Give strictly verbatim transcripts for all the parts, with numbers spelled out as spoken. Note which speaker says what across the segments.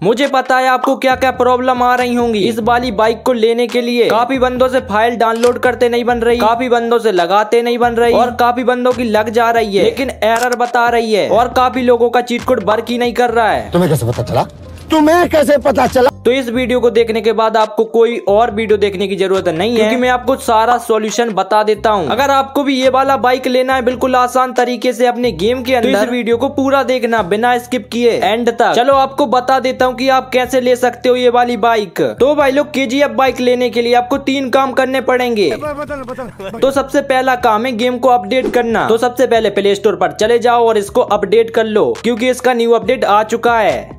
Speaker 1: मुझे पता है आपको क्या क्या प्रॉब्लम आ रही होंगी इस वाली बाइक को लेने के लिए। काफी बंदों से फाइल डाउनलोड करते नहीं बन रही, काफी बंदों से लगाते नहीं बन रही, और काफी बंदों की लग जा रही है लेकिन एरर बता रही है, और काफी लोगों का चीट कोड वर्क ही नहीं कर रहा है।
Speaker 2: तुम्हें कैसे पता चला? तुम्हें कैसे पता चला?
Speaker 1: तो इस वीडियो को देखने के बाद आपको कोई और वीडियो देखने की जरूरत नहीं है, क्योंकि मैं आपको सारा सॉल्यूशन बता देता हूँ। अगर आपको भी ये वाला बाइक लेना है बिल्कुल आसान तरीके से अपने गेम के अंदर, तो इस वीडियो को पूरा देखना बिना स्किप किए एंड तक। चलो आपको बता देता हूँ कि आप कैसे ले सकते हो ये वाली बाइक। तो भाई लोग केजीएफ बाइक लेने के लिए आपको तीन काम करने पड़ेंगे।
Speaker 2: बदल, बदल,
Speaker 1: तो सबसे पहला काम है गेम को अपडेट करना। तो सबसे पहले प्ले स्टोर पर चले जाओ और इसको अपडेट कर लो, क्योंकि इसका न्यू अपडेट आ चुका है।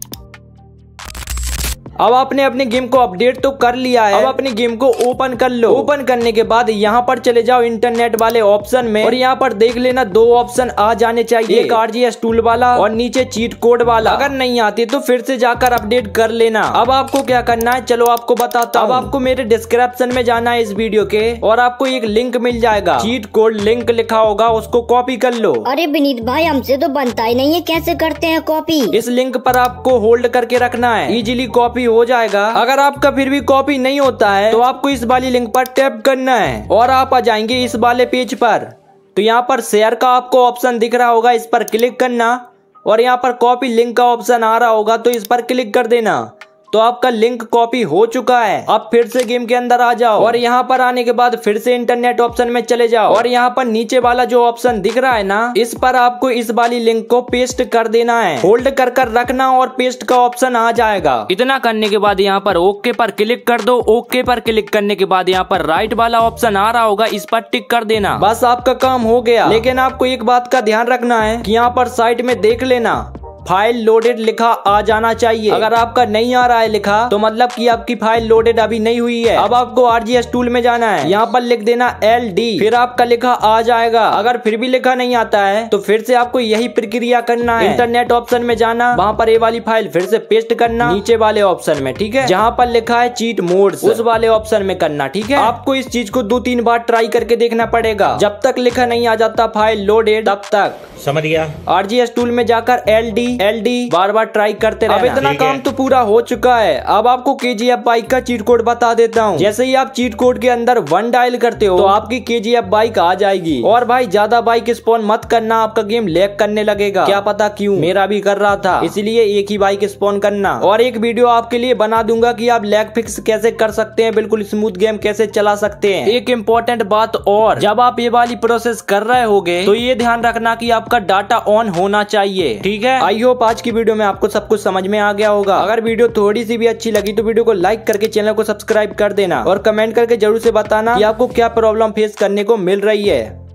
Speaker 1: अब आपने अपने गेम को अपडेट तो कर लिया है, अब अपने गेम को ओपन कर लो। ओपन करने के बाद यहाँ पर चले जाओ इंटरनेट वाले ऑप्शन में, और यहाँ पर देख लेना दो ऑप्शन आ जाने चाहिए, एक आरजीएस टूल वाला और नीचे चीट कोड वाला। अगर नहीं आती तो फिर से जाकर अपडेट कर लेना। अब आपको क्या करना है चलो आपको बताता हूँ। अब आपको मेरे डिस्क्रिप्शन में जाना है इस वीडियो के, और आपको एक लिंक मिल जाएगा, चीट कोड लिंक लिखा होगा, उसको कॉपी कर लो।
Speaker 3: अरे विनीत भाई हमसे तो बनता ही नहीं है, कैसे करते हैं कॉपी?
Speaker 1: इस लिंक पर आपको होल्ड करके रखना है, इजीली कॉपी हो जाएगा। अगर आपका फिर भी कॉपी नहीं होता है तो आपको इस वाली लिंक पर टैप करना है और आप आ जाएंगे इस वाले पेज पर। तो यहाँ पर शेयर का आपको ऑप्शन दिख रहा होगा, इस पर क्लिक करना, और यहाँ पर कॉपी लिंक का ऑप्शन आ रहा होगा तो इस पर क्लिक कर देना। तो आपका लिंक कॉपी हो चुका है। अब फिर से गेम के अंदर आ जाओ, और यहाँ पर आने के बाद फिर से इंटरनेट ऑप्शन में चले जाओ, और यहाँ पर नीचे वाला जो ऑप्शन दिख रहा है ना, इस पर आपको इस वाली लिंक को पेस्ट कर देना है। होल्ड कर कर रखना और पेस्ट का ऑप्शन आ जाएगा। इतना करने के बाद यहाँ पर ओके पर क्लिक कर दो। ओके पर क्लिक करने के बाद यहाँ पर राइट वाला ऑप्शन आ रहा होगा, इस पर टिक कर देना। बस आपका काम हो गया। लेकिन आपको एक बात का ध्यान रखना है कि यहाँ पर साइड में देख लेना फाइल लोडेड लिखा आ जाना चाहिए। अगर आपका नहीं आ रहा है लिखा तो मतलब कि आपकी फाइल लोडेड अभी नहीं हुई है। अब आपको आरजीएस टूल में जाना है, यहाँ पर लिख देना एल डी, फिर आपका लिखा आ जाएगा। अगर फिर भी लिखा नहीं आता है तो फिर से आपको यही प्रक्रिया करना है। इंटरनेट ऑप्शन में जाना, वहाँ पर ये वाली फाइल फिर से पेस्ट करना नीचे वाले ऑप्शन में, ठीक है, जहाँ पर लिखा है चीट मोड्स, उस वाले ऑप्शन में करना, ठीक है। आपको इस चीज को दो तीन बार ट्राई करके देखना पड़ेगा, जब तक लिखा नहीं आ जाता फाइल लोडेड तब तक।
Speaker 4: समझ गया?
Speaker 1: आरजीएस टूल में जाकर एल डी एल डी बार बार ट्राई करते रहना। अब इतना काम तो पूरा हो चुका है। अब आपको केजीएफ बाइक का चीट कोड बता देता हूँ। जैसे ही आप चीट कोड के अंदर वन डायल करते हो तो आपकी केजीएफ बाइक आ जाएगी। और भाई ज्यादा बाइक स्पॉन मत करना, आपका गेम लैग करने लगेगा। क्या पता क्यों, मेरा भी कर रहा था, इसलिए एक ही बाइक स्पॉन करना। और एक वीडियो आपके लिए बना दूंगा कि आप लैग फिक्स कैसे कर सकते हैं, बिल्कुल स्मूथ गेम कैसे चला सकते हैं। एक इम्पोर्टेंट बात और, जब आप ये वाली प्रोसेस कर रहे होगे तो ये ध्यान रखना कि आपका डाटा ऑन होना चाहिए, ठीक है। आई होप आज की वीडियो में आपको सब कुछ समझ में आ गया होगा। अगर वीडियो थोड़ी सी भी अच्छी लगी तो वीडियो को लाइक करके चैनल को सब्सक्राइब कर देना, और कमेंट करके जरूर से बताना कि आपको क्या प्रॉब्लम फेस करने को मिल रही है।